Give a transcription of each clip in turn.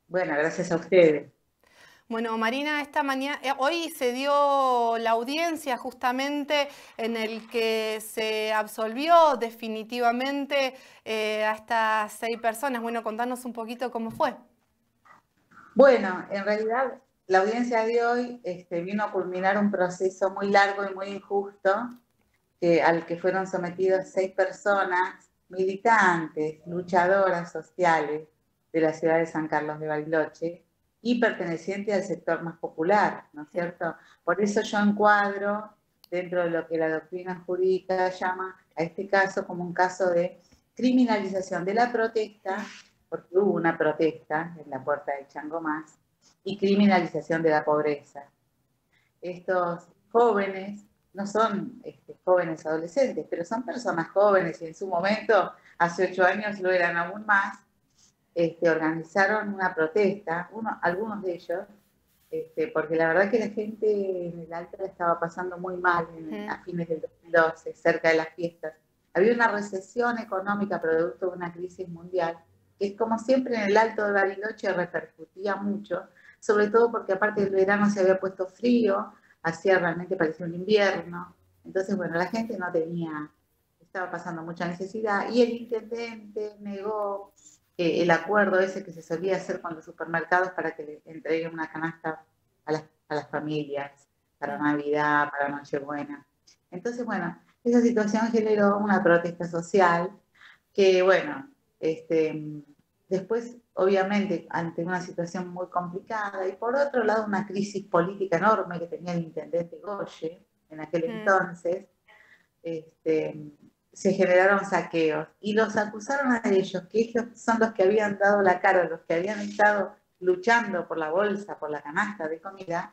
Bueno, gracias a ustedes. Bueno, Marina, esta mañana, hoy se dio la audiencia justamente en el que se absolvió definitivamente a estas 6 personas. Bueno, contanos un poquito cómo fue. Bueno, en realidad la audiencia de hoy vino a culminar un proceso muy largo y muy injusto al que fueron sometidos 6 personas, militantes, luchadoras sociales de la ciudad de San Carlos de Bariloche y pertenecientes al sector más popular, ¿no es cierto? Por eso yo encuadro dentro de lo que la doctrina jurídica llama a este caso como un caso de criminalización de la protesta, porque hubo una protesta en la puerta de Changomás, y criminalización de la pobreza. Estos jóvenes no son jóvenes adolescentes, pero son personas jóvenes y en su momento, hace 8 años, lo eran aún más. Organizaron una protesta, algunos de ellos, porque la verdad que la gente en el Alto la estaba pasando muy mal a fines del 2012, cerca de las fiestas. Había una recesión económica producto de una crisis mundial, que es como siempre en el Alto de Bariloche repercutía mucho, sobre todo porque aparte del verano se había puesto frío, hacía realmente parecía un invierno. Entonces, bueno, la gente no tenía, estaba pasando mucha necesidad y el intendente negó el acuerdo ese que se solía hacer con los supermercados para que le entreguen una canasta a las familias, para Navidad, para Nochebuena. Entonces, bueno, esa situación generó una protesta social que, bueno, después, obviamente, ante una situación muy complicada y por otro lado una crisis política enorme que tenía el intendente Goye en aquel entonces, este, se generaron saqueos y los acusaron a ellos, que ellos son los que habían dado la cara, los que habían estado luchando por la bolsa, por la canasta de comida,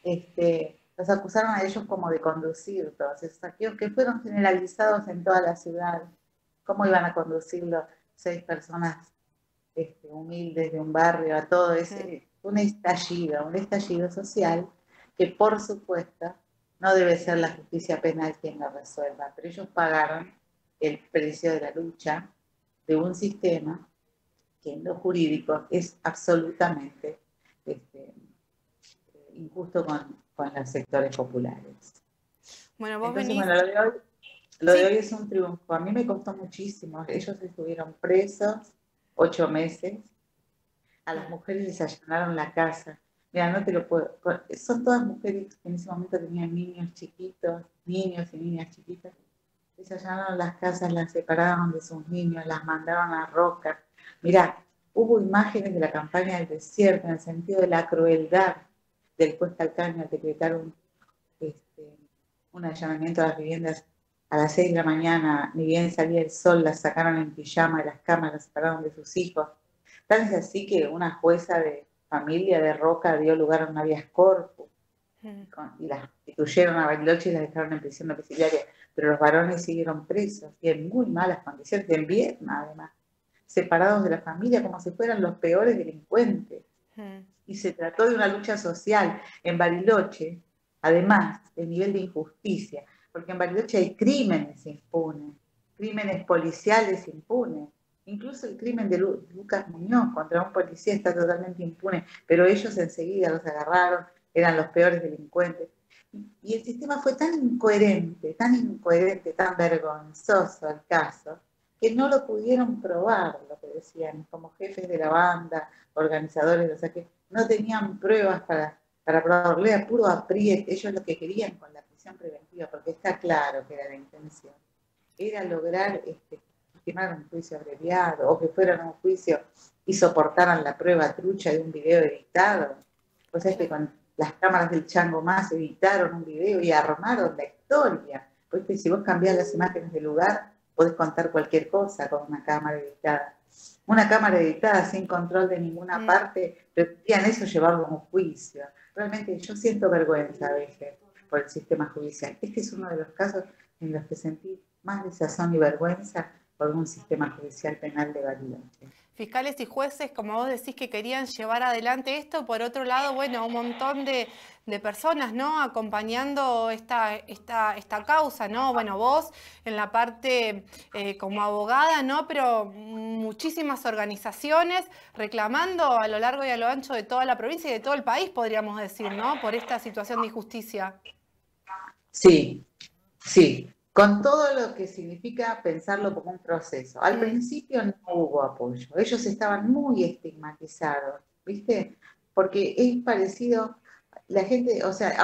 los acusaron a ellos como de conducir todos esos saqueos que fueron generalizados en toda la ciudad. ¿Cómo iban a conducirlo 6 personas humildes de un barrio a todo ese, un estallido social que por supuesto no debe ser la justicia penal quien lo resuelva, pero ellos pagaron el precio de la lucha de un sistema que en lo jurídico es absolutamente injusto con los sectores populares. Bueno, vos Entonces, venís, bueno, lo de hoy sí. es un triunfo. A mí me costó muchísimo. Ellos estuvieron presos 8 meses. A las mujeres les allanaron la casa. Mira, no te lo puedo. Son todas mujeres que en ese momento tenían niños chiquitos, niños y niñas chiquitas. Les allanaron las casas, las separaron de sus niños, las mandaron a Roca. Mira, hubo imágenes de la campaña del desierto en el sentido de la crueldad del juez Calcaño al decretar este, un allanamiento a las viviendas a las 6 de la mañana, ni bien salía el sol, las sacaron en pijama de las camas, las separaron de sus hijos. Tal es así que una jueza de familia de Roca dio lugar a un habeas corpus y las destituyeron a Bariloche y las dejaron en prisión domiciliaria, pero los varones siguieron presos y en muy malas condiciones, de invierno además, separados de la familia como si fueran los peores delincuentes. Y se trató de una lucha social en Bariloche, además del nivel de injusticia, porque en Bariloche hay crímenes impunes, crímenes policiales impunes, incluso el crimen de Lucas Muñoz contra un policía está totalmente impune, pero ellos enseguida los agarraron, eran los peores delincuentes. Y el sistema fue tan incoherente, tan vergonzoso el caso, que no lo pudieron probar, lo que decían, como jefes de la banda, organizadores, o sea que no tenían pruebas para probarlo, era puro apriete, ellos lo que querían con la prisión preventiva, porque está claro que era la intención, era lograr estimar un juicio abreviado, o que fueran a un juicio y soportaran la prueba trucha de un video editado. O sea, que con las cámaras del Chango Más editaron un video y armaron la historia. Porque si vos cambiás las imágenes del lugar, podés contar cualquier cosa con una cámara editada. Una cámara editada sin control de ninguna parte, pretendían eso llevarlo a un juicio. Realmente yo siento vergüenza a veces por el sistema judicial. Este es uno de los casos en los que sentí más desazón y vergüenza por un sistema judicial penal de Bariloche. fiscales y jueces, como vos decís, que querían llevar adelante esto. Por otro lado, bueno, un montón de personas, ¿no? Acompañando esta causa, ¿no? Bueno, vos en la parte como abogada, ¿no? Pero muchísimas organizaciones reclamando a lo largo y a lo ancho de toda la provincia y de todo el país, podríamos decir, ¿no? Por esta situación de injusticia. Sí, sí, con todo lo que significa pensarlo como un proceso. Al principio no hubo apoyo, ellos estaban muy estigmatizados, ¿viste? Porque es parecido, la gente, o sea,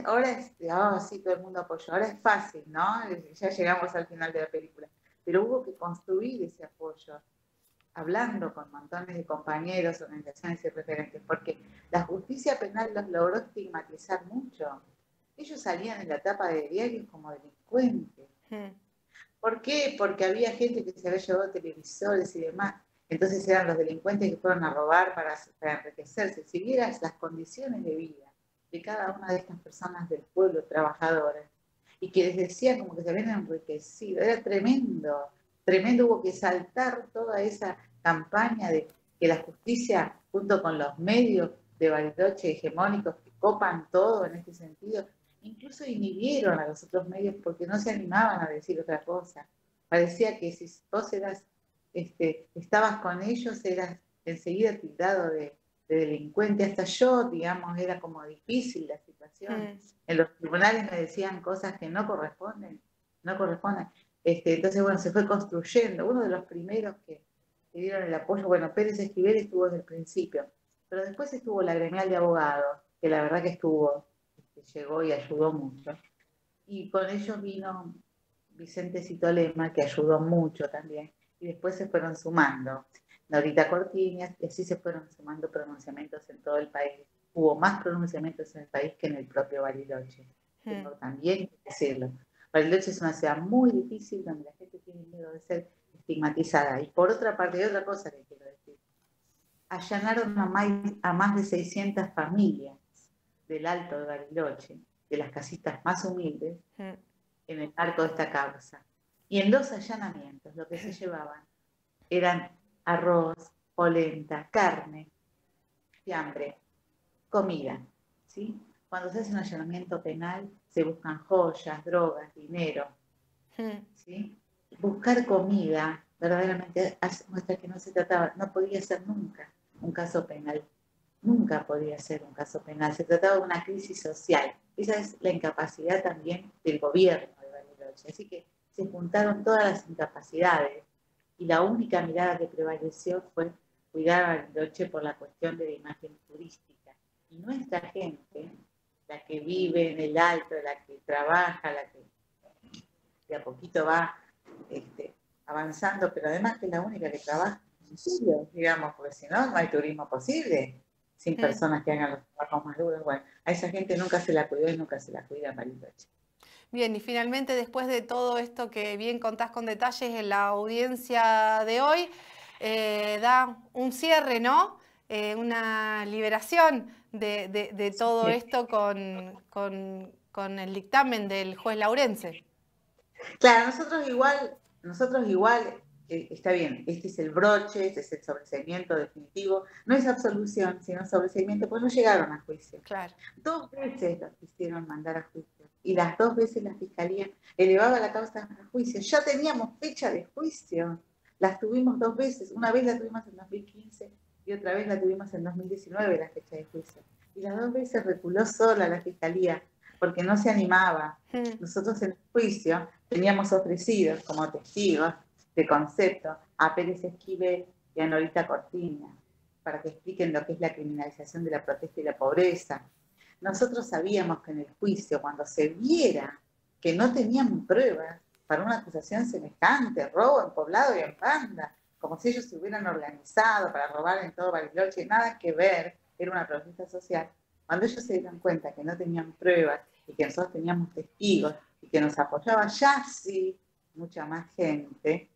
sí, todo el mundo apoyó, ahora es fácil, ¿no? Ya llegamos al final de la película, pero hubo que construir ese apoyo, hablando con montones de compañeros, organizaciones y referentes, porque la justicia penal los logró estigmatizar mucho. Ellos salían en la tapa de diarios como delincuentes. ¿Por qué? Porque había gente que se había llevado televisores y demás. Entonces eran los delincuentes que fueron a robar para enriquecerse. Si vieras las condiciones de vida de cada una de estas personas del pueblo, trabajadoras, y que les decían como que se habían enriquecido, era tremendo, tremendo. Hubo que saltar toda esa campaña de que la justicia, junto con los medios de Bariloche hegemónicos que copan todo en este sentido, incluso inhibieron a los otros medios porque no se animaban a decir otra cosa. Parecía que si vos estabas con ellos, eras enseguida tildado de delincuente. Hasta yo, digamos, era como difícil la situación. En los tribunales me decían cosas que no corresponden, no corresponden. Entonces, bueno, se fue construyendo. Uno de los primeros que dieron el apoyo, bueno, Pérez Esquivel estuvo desde el principio, pero después estuvo la gremial de abogados, que la verdad que llegó y ayudó mucho. Y con ellos vino Vicente Citolema, que ayudó mucho también, y después se fueron sumando Norita Cortiñas, y así se fueron sumando pronunciamientos en todo el país. Hubo más pronunciamientos en el país que en el propio Bariloche. Tengo también que decirlo. Bariloche es una ciudad muy difícil donde la gente tiene miedo de ser estigmatizada. Y por otra parte, hay otra cosa que quiero decir. Allanaron a más de 600 familias del Alto de Bariloche, de las casitas más humildes, en el marco de esta causa. Y en los allanamientos lo que se llevaban eran arroz, polenta, carne, fiambre, comida, ¿sí? Cuando se hace un allanamiento penal se buscan joyas, drogas, dinero, ¿sí? Buscar comida verdaderamente muestra que no se trataba, no podía ser nunca un caso penal. Nunca podía ser un caso penal, se trataba de una crisis social. Esa es la incapacidad también del gobierno de Bariloche. Así que se juntaron todas las incapacidades y la única mirada que prevaleció fue cuidar a Bariloche por la cuestión de la imagen turística. Y nuestra gente, la que vive en el Alto, la que trabaja, la que de a poquito va avanzando, pero además que es la única que trabaja en serio, digamos, porque si no, no hay turismo posible sin personas que hagan los trabajos más duros. Bueno, a esa gente nunca se la cuidó y nunca se la cuida en Bariloche. Bien, y finalmente, después de todo esto que bien contás con detalles en la audiencia de hoy, da un cierre, ¿no? Una liberación de todo esto con el dictamen del juez Laurenze. Claro, nosotros igual, está bien, este es el broche, este es el sobreseimiento definitivo, no es absolución, sino sobreseimiento, pues no llegaron a juicio. Claro. 2 veces los quisieron mandar a juicio, y las 2 veces la Fiscalía elevaba la causa a juicio. Ya teníamos fecha de juicio, las tuvimos 2 veces, una vez la tuvimos en 2015 y otra vez la tuvimos en 2019, la fecha de juicio. Y las 2 veces reculó sola la Fiscalía, porque no se animaba. Nosotros en el juicio teníamos ofrecidos como testigos de concepto a Pérez Esquivel y a Norita Cortiñas para que expliquen lo que es la criminalización de la protesta y la pobreza. Nosotros sabíamos que en el juicio, cuando se viera que no tenían pruebas para una acusación semejante, robo en Poblado y en Banda, como si ellos se hubieran organizado para robar en todo Bariloche, nada que ver, era una protesta social. Cuando ellos se dieron cuenta que no tenían pruebas y que nosotros teníamos testigos y que nos apoyaba ya sí mucha más gente,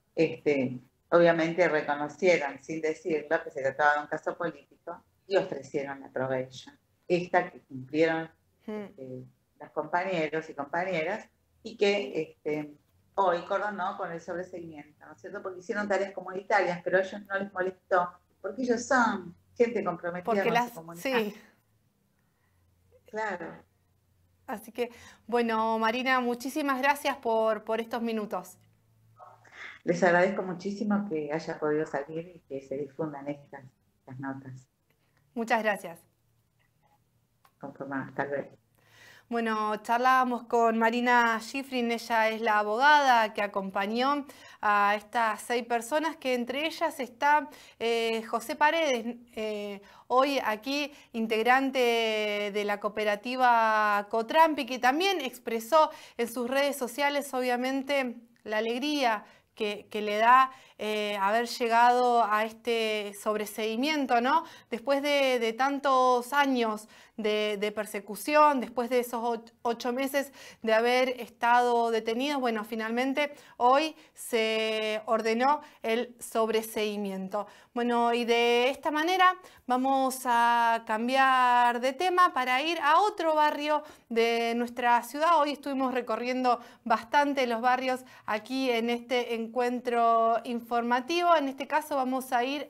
obviamente reconocieron, sin decirlo, que se trataba de un caso político y ofrecieron la probation. Esta que cumplieron los compañeros y compañeras y que hoy coronó con el sobreseimiento, ¿no es cierto? Porque hicieron tareas comunitarias, pero a ellos no les molestó, porque ellos son gente comprometida Porque con su las, comunidad. sí. Claro. Así que, bueno, Marina, muchísimas gracias por estos minutos. Les agradezco muchísimo que haya podido salir y que se difundan estas notas. Muchas gracias. Conformadas, tal vez. Bueno, charlábamos con Marina Schifrin, ella es la abogada que acompañó a estas 6 personas, que entre ellas está José Paredes, hoy aquí integrante de la cooperativa Cotrampi, que también expresó en sus redes sociales, obviamente, la alegría que le da haber llegado a este sobreseimiento, ¿no? Después de tantos años de persecución, después de esos 8 meses de haber estado detenidos, bueno, finalmente hoy se ordenó el sobreseimiento. Bueno, y de esta manera vamos a cambiar de tema para ir a otro barrio de nuestra ciudad. Hoy estuvimos recorriendo bastante los barrios aquí en este encuentro informativo. En este caso vamos a ir